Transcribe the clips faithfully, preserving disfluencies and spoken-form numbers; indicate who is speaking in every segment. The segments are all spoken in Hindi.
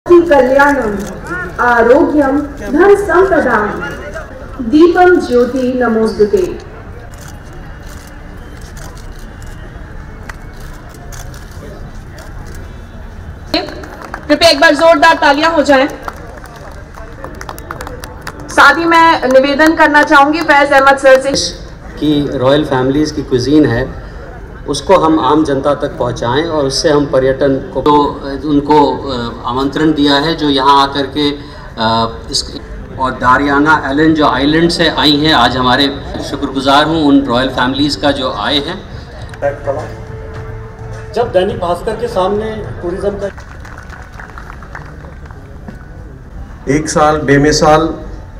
Speaker 1: कल्याणम आरोग्यम धन संपदाम दीपम ज्योति नमोस्तुते।
Speaker 2: कृपया एक बार जोरदार तालियां हो जाएं। साथ ही मैं निवेदन करना चाहूंगी फैज अहमद सर से
Speaker 3: कि रॉयल फैमिलीज़ की कुजीन है उसको हम आम जनता तक पहुंचाएं और उससे हम पर्यटन को तो उनको आमंत्रण दिया है जो यहाँ आकर के इस और दारियाना आइलैंड जो आइलैंड से आई हैं। आज हमारे शुक्रगुजार हूँ उन रॉयल फैमिलीज़ का जो आए हैं।
Speaker 4: जब दैनिक भास्कर के सामने टूरिज्म का
Speaker 5: एक साल बेमिसाल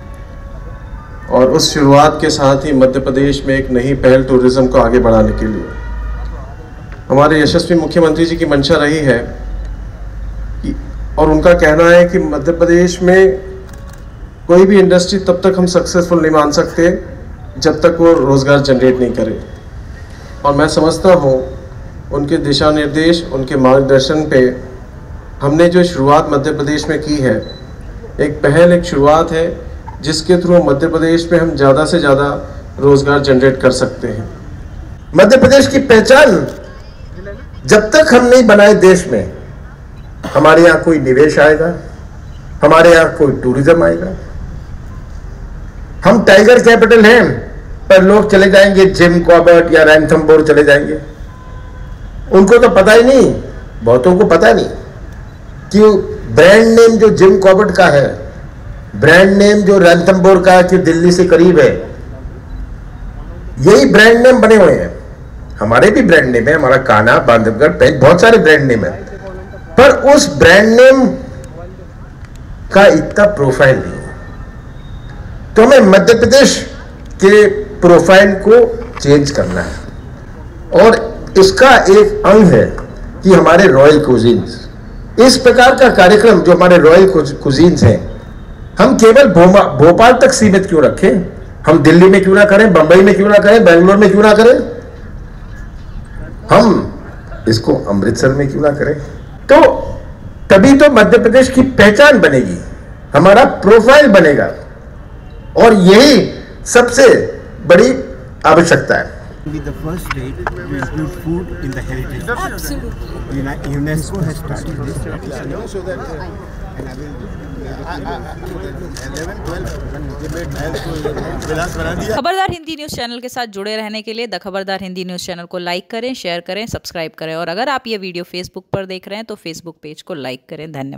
Speaker 5: और उस शुरुआत के साथ ही मध्य प्रदेश में एक नई पहल टूरिज्म को आगे बढ़ाने के लिए हमारे यशस्वी मुख्यमंत्री जी की मंशा रही है कि और उनका कहना है कि मध्य प्रदेश में कोई भी इंडस्ट्री तब तक हम सक्सेसफुल नहीं मान सकते जब तक वो रोज़गार जनरेट नहीं करे। और मैं समझता हूँ उनके दिशा निर्देश उनके मार्गदर्शन पे हमने जो शुरुआत मध्य प्रदेश में की है, एक पहल एक शुरुआत है जिसके थ्रू मध्य प्रदेश में हम ज़्यादा से ज़्यादा रोज़गार जनरेट कर सकते हैं।
Speaker 6: मध्य प्रदेश की पहचान जब तक हम नहीं बनाए देश में, हमारे यहाँ कोई निवेश आएगा, हमारे यहाँ कोई टूरिज्म आएगा। हम टाइगर कैपिटल हैं पर लोग चले जाएंगे जिम कॉर्बेट या रैंथमबोर चले जाएंगे। उनको तो पता ही नहीं, बहुतों को पता नहीं कि ब्रांड नेम जो जिम कॉर्बेट का है, ब्रांड नेम जो रैंथमबोर का कि दिल्ली से करीब है, यही ब्रांड नेम बने हुए हैं। हमारे भी ब्रांड नेम है, हमारा कान्हा, बांधवगढ़, पेंच, बहुत सारे ब्रांड नेम है, पर उस ब्रांड नेम का इतना प्रोफाइल नहीं है। तो हमें मध्य प्रदेश के प्रोफाइल को चेंज करना है और इसका एक अंग है कि हमारे रॉयल कुजीन्स, इस प्रकार का कार्यक्रम जो हमारे रॉयल कुजीन्स हैं, हम केवल भोपाल तक सीमित क्यों रखें? हम दिल्ली में क्यों ना करें, बंबई में क्यों ना करें, बेंगलोर में क्यों ना करें, हम इसको अमृतसर में क्यों ना करें? तो तभी तो मध्य प्रदेश की पहचान बनेगी, हमारा प्रोफाइल बनेगा और यही सबसे बड़ी आवश्यकता है।
Speaker 7: Be the first state to include food in the heritage. Absolutely. UNESCO has started this. So that and I will eleven twelve
Speaker 8: खबरदार हिंदी न्यूज़ चैनल के साथ जुड़े रहने के लिए the Khabardar Hindi news channel को लाइक करें, शेयर करें, सब्सक्राइब करें और अगर आप ये वीडियो फेसबुक पर देख रहे हैं तो फेसबुक पेज को लाइक करें। धन्यवाद।